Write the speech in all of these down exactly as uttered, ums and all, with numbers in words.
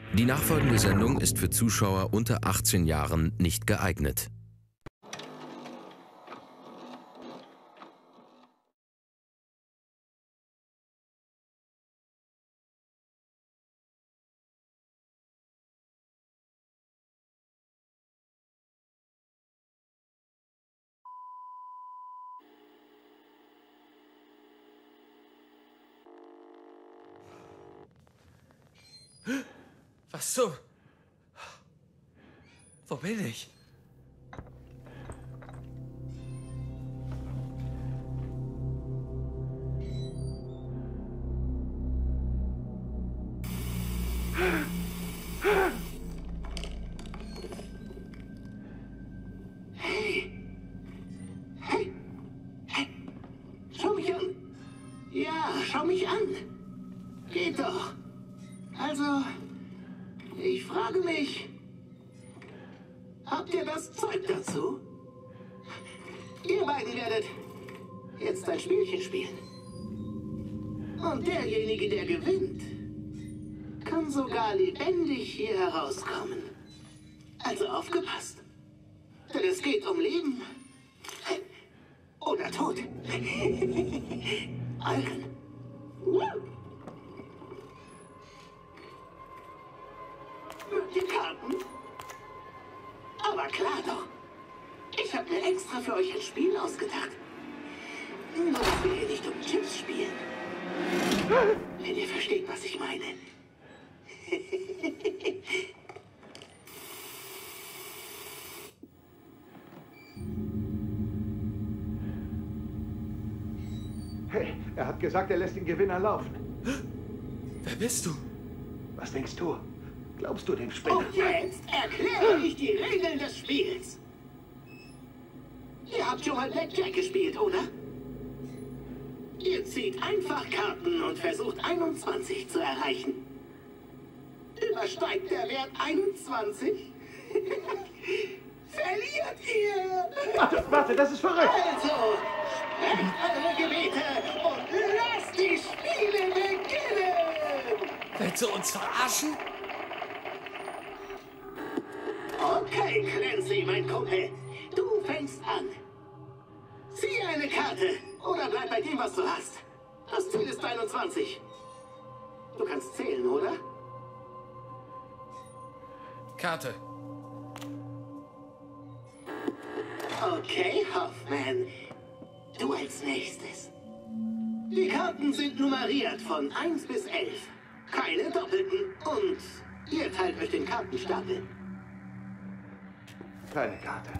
Die nachfolgende Sendung ist für Zuschauer unter achtzehn Jahren nicht geeignet. Was so? Wo bin ich? Hey. Hey. Hey. Schau mich an. Ja, schau mich an. Geht doch. Also, ich frage mich, habt ihr das Zeug dazu? Ihr beiden werdet jetzt ein Spielchen spielen. Und derjenige, der gewinnt, kann sogar lebendig hier herauskommen. Also aufgepasst. Denn es geht um Leben oder Tod. Euren. Die Karten? Aber klar doch. Ich habe mir extra für euch ein Spiel ausgedacht. Nur, dass wir hier nicht um Chips spielen. Wenn ihr versteht, was ich meine. Hey, er hat gesagt, er lässt den Gewinner laufen. Wer bist du? Was denkst du? Glaubst du dem Spinner? Und jetzt erkläre ich die Regeln des Spiels. Ihr habt schon mal Blackjack gespielt, oder? Ihr zieht einfach Karten und versucht einundzwanzig zu erreichen. Übersteigt der Wert einundzwanzig? Verliert ihr! Warte, warte, das ist verrückt! Also, sprecht eure Gebete und lasst die Spiele beginnen! Willst du uns verarschen? Okay, Clancy, mein Kumpel. Du fängst an. Zieh eine Karte oder bleib bei dem, was du hast. Das Ziel ist einundzwanzig. Du kannst zählen, oder? Karte. Okay, Hoffman. Du als nächstes. Die Karten sind nummeriert von eins bis elf. Keine doppelten. Und ihr teilt euch den Kartenstapel. Keine Karte.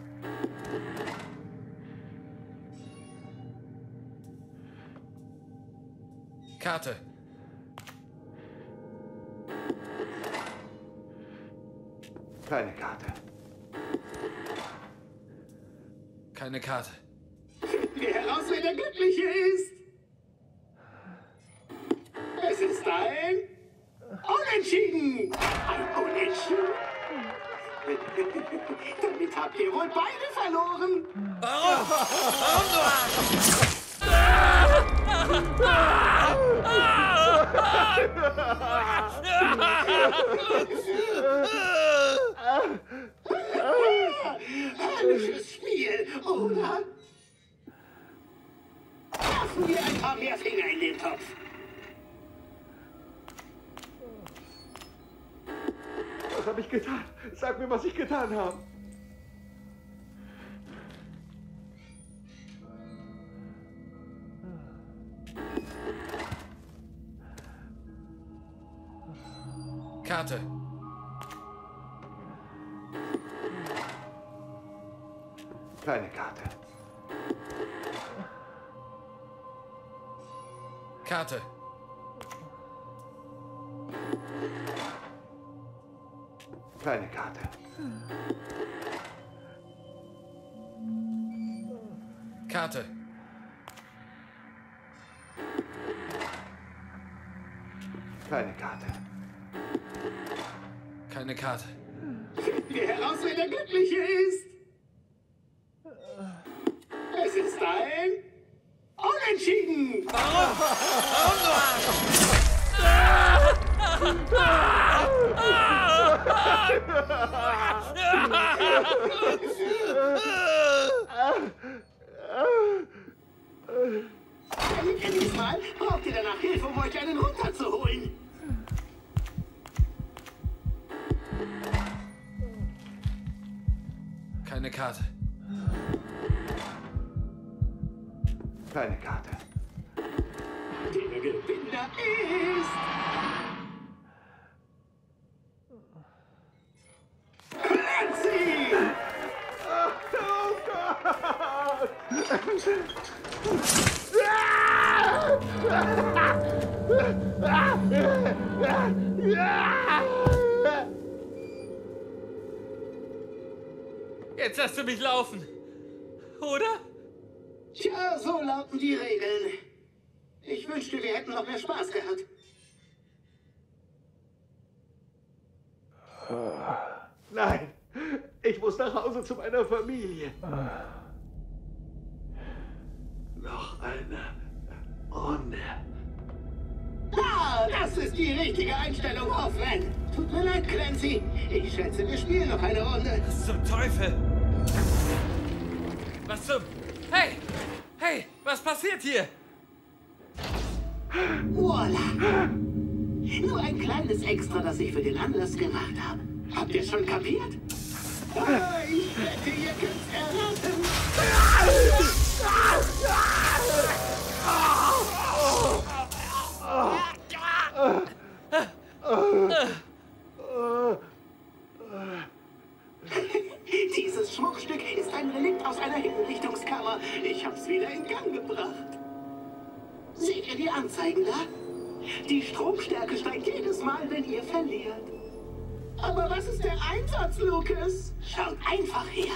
Karte. Keine Karte. Keine Karte. Finden wir heraus, wer der Glückliche ist. Es ist ein Unentschieden. Ein Unentschieden? Damit habt ihr wohl beide verloren. Warum? Warum du Arsch? Herrliches Spiel, oder? Werfen wir ein paar mehr Finger in den Topf. Was habe ich getan? Sag mir, was ich getan habe. Karte. Keine Karte. Karte. Keine Karte. Karte. Keine Karte. Keine Karte. Finden wir heraus, wer der Glückliche ist. Es ist ein Unentschieden. Warum? Warum du Arsch? Diesmal braucht ihr danach Hilfe, um euch einen runterzuholen. Keine Karte. Keine Karte. Der Gewinner ist... Clancy! Oh Gott! Jetzt lässt du mich laufen. Oder? Tja, so lauten die Regeln. Ich wünschte, wir hätten noch mehr Spaß gehabt. Nein, ich muss nach Hause zu meiner Familie. Noch eine Runde. Ah, das ist die richtige Einstellung, Hoffman. Tut mir leid, Clancy. Ich schätze, wir spielen noch eine Runde. Was zum Teufel? Was zum... Hey! Hey! Was passiert hier? Voila. Nur ein kleines Extra, das ich für den Anlass gemacht habe. Habt ihr schon kapiert? Ah, ich wette, ihr könnt's erraten. Dieses Schmuckstück ist ein Relikt aus einer Hinrichtungskammer. Ich hab's wieder in Gang gebracht. Seht ihr die Anzeigen da? Die Stromstärke steigt jedes Mal, wenn ihr verliert. Aber was ist der Einsatz, Lucas? Schaut einfach her.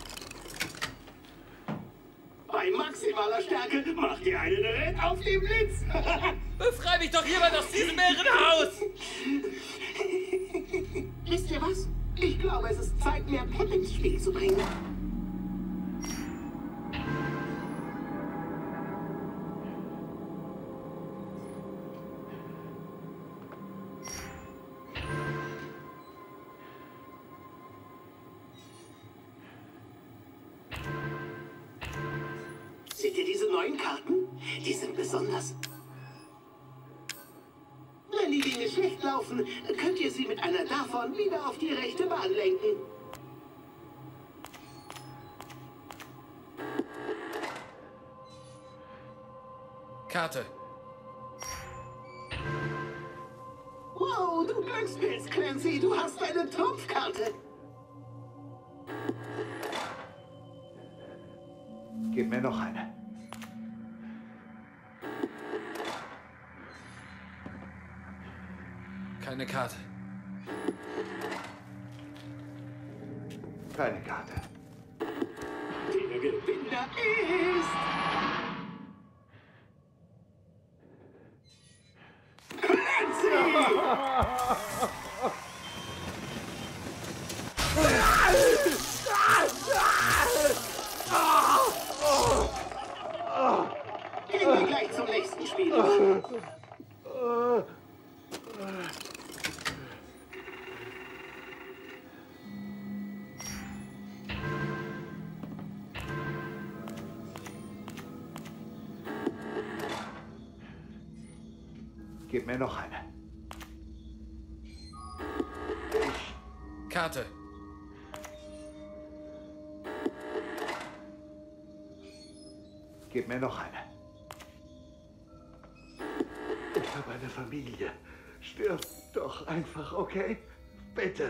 Bei maximaler Stärke macht ihr einen Ritt auf den Blitz. Befrei mich doch jemand aus diesem Irrenhaus! Wisst ihr was? Ich glaube, es ist Zeit, mehr Pep ins Spiel zu bringen. Seht ihr diese neuen Karten? Die sind besonders. Wenn die Dinge schlecht laufen, könnt ihr sie mit einer davon wieder auf die rechte Bahn lenken. Karte. Wow, du Glückspilz, Clancy, du hast eine Trumpfkarte. Gib mir noch eine. Keine Karte. Keine Karte. Der Gewinner ist... Clancy! Gehen wir gleich zum nächsten Spiel. Gib mir noch eine. Karte. Gib mir noch eine. Ich habe eine Familie. Stirb doch einfach, okay? Bitte.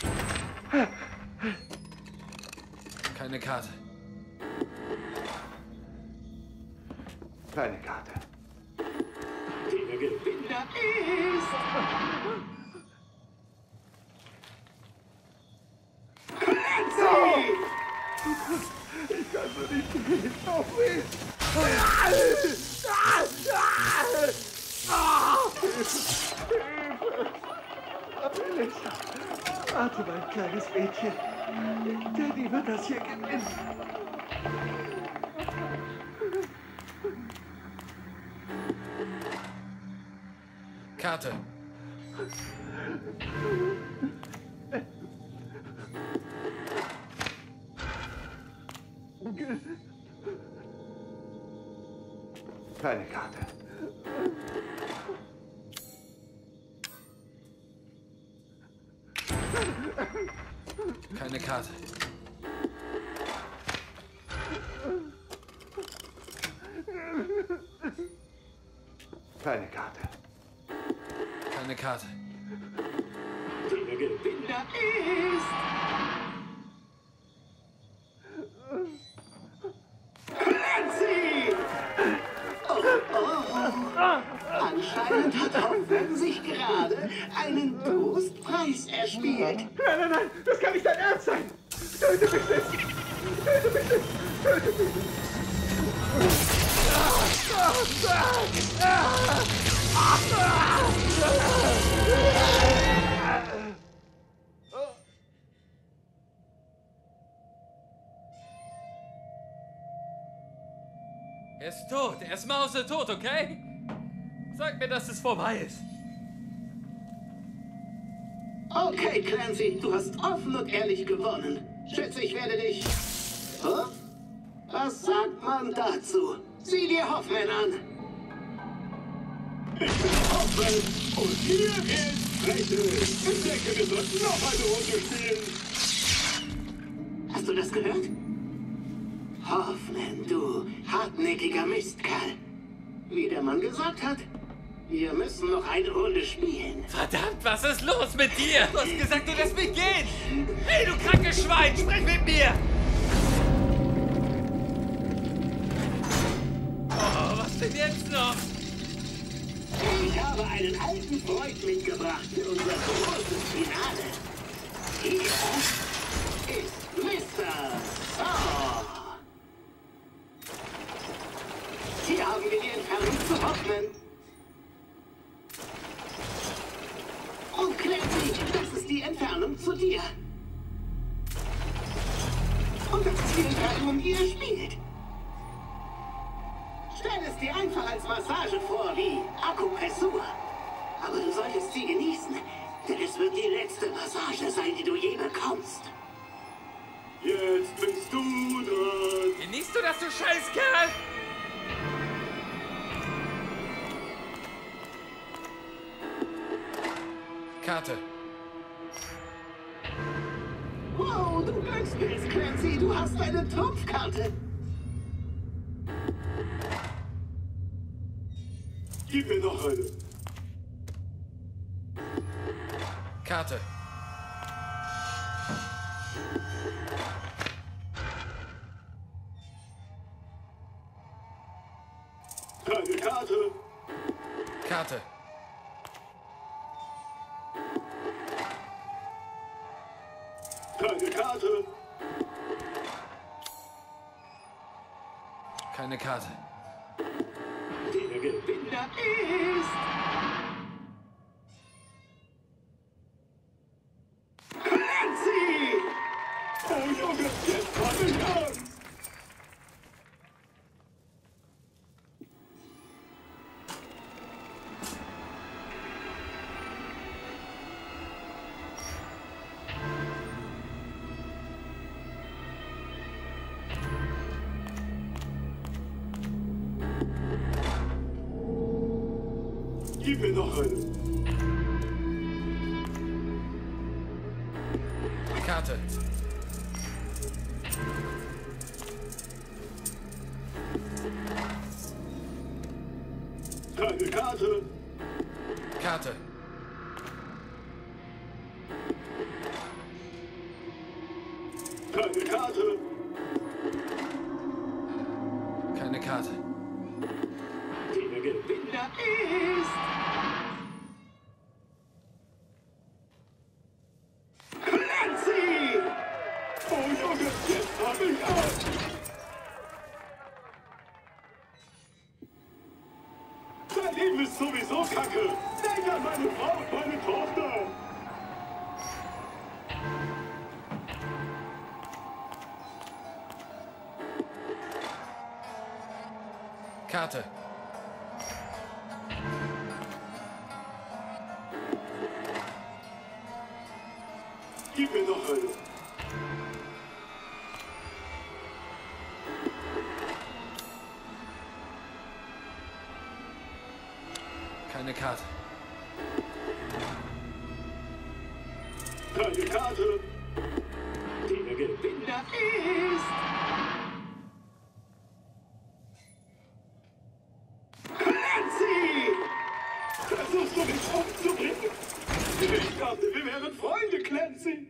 Keine Karte. Keine Karte. Der Gewinner ist... Clancy! Ich kann so nicht gehen. Auf mich. Melissa, warte, mein kleines Mädchen. Daddy wird das hier gewinnen. Karte. Keine Karte. Keine Karte. Keine Karte. Keine Karte. Der Gewinner ist... Clancy! Oh, oh. Anscheinend hat Hoffmann sich gerade einen Trostpreis erspielt. Nein, nein, nein, das kann nicht dein Ernst sein. Töte mich nicht. Töte mich nicht. Töte mich nicht. Er ist tot. Er ist mausetot, okay? Sag mir, dass es vorbei ist. Okay, Clancy, du hast offen und ehrlich gewonnen. Schätze, ich werde dich... Huh? Was sagt man dazu? Sieh dir Hoffmann an. Ich bin Hoffmann und hier ist Rachel. Ich denke, wir sollten noch eine Runde spielen. Hast du das gehört? Hoffmann, du hartnäckiger Mistkerl. Wie der Mann gesagt hat, wir müssen noch eine Runde spielen. Verdammt, was ist los mit dir? Du hast gesagt, du lässt mich gehen. Hey, du krankes Schwein, sprich mit mir. Oh, was denn jetzt noch? Ich habe einen alten Freund mitgebracht für unser großes Finale. Hier ist Mister Thor. Hier haben wir die Entfernung zu Hoffmann. Und Clancy, das ist die Entfernung zu dir. Und das ist die Entfernung, die ihr spielt. Stell es dir einfach als Massage vor, wie Akupressur. Aber du solltest sie genießen, denn es wird die letzte Massage sein, die du je bekommst. Jetzt bist du dran. Genießt du das, du Scheißkerl? Karte. Wow, du Glücksgriff, Clancy, du hast eine Trumpfkarte. Gib mir noch eine. Karte. Keine Karte. Karte. Keine Karte. Keine Karte. Der Gewinner ist... Clancy! Oh Junge, jetzt komm ich an! Gib mir noch eine. Karte. Keine Karte. Karte. Keine Karte. Keine Karte. Der Gewinner ist... Clancy! Oh Junge, jetzt hab ich an! Dein Leben ist sowieso kacke! Denk an meine Frau und meine Tochter! Karte. Gib mir noch eine. Karte. Keine Karte. Der Gewinner ist... Clancy! Versuchst du mich umzubringen? Ich dachte, wir wären Freunde, Clancy.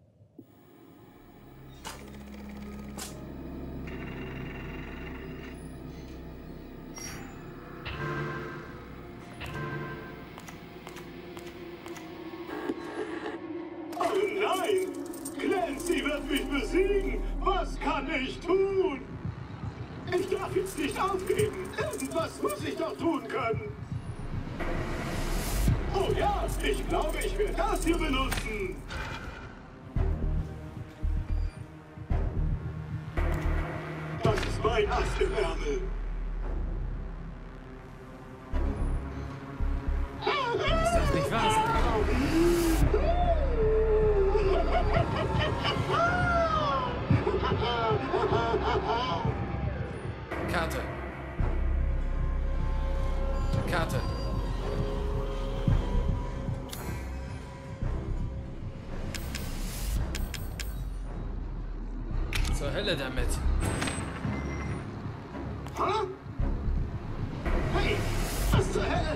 Oh nein! Clancy wird mich besiegen! Was kann ich tun? Ich darf jetzt nicht aufgeben! Irgendwas muss ich doch tun können! Oh ja, ich glaube, ich werde das hier benutzen! Das ist mein Ast im Ärmel! Das darf nicht wahr sein. Karte. Karte. Zur Hölle damit. Huh? Hey, was zur Hölle?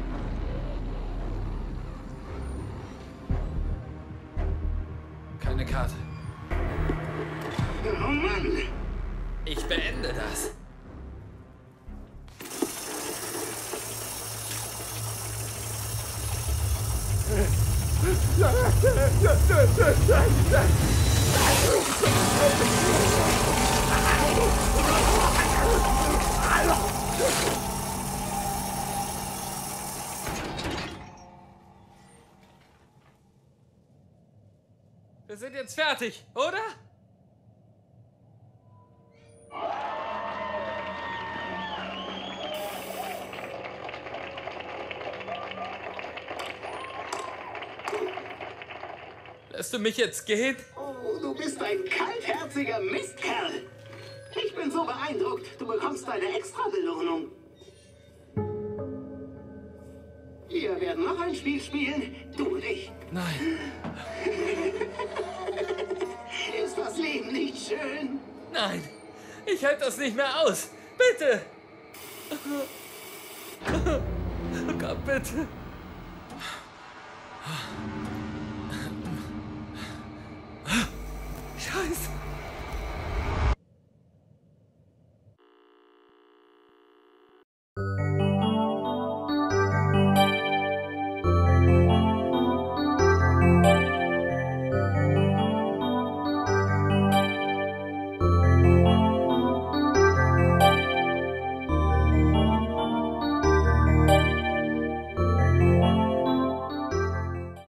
Keine Karte. Oh Mann! Ich beende das. Wir sind jetzt fertig, oder? Lässt du mich jetzt gehen? Oh, du bist ein kaltherziger Mistkerl. Ich bin so beeindruckt. Du bekommst deine Extra-Belohnung. Wir werden noch ein Spiel spielen. Du und ich. Nein, Ist das Leben nicht schön? nein. Ich halte das nicht mehr aus. Bitte. Oh Gott, bitte. Scheiße.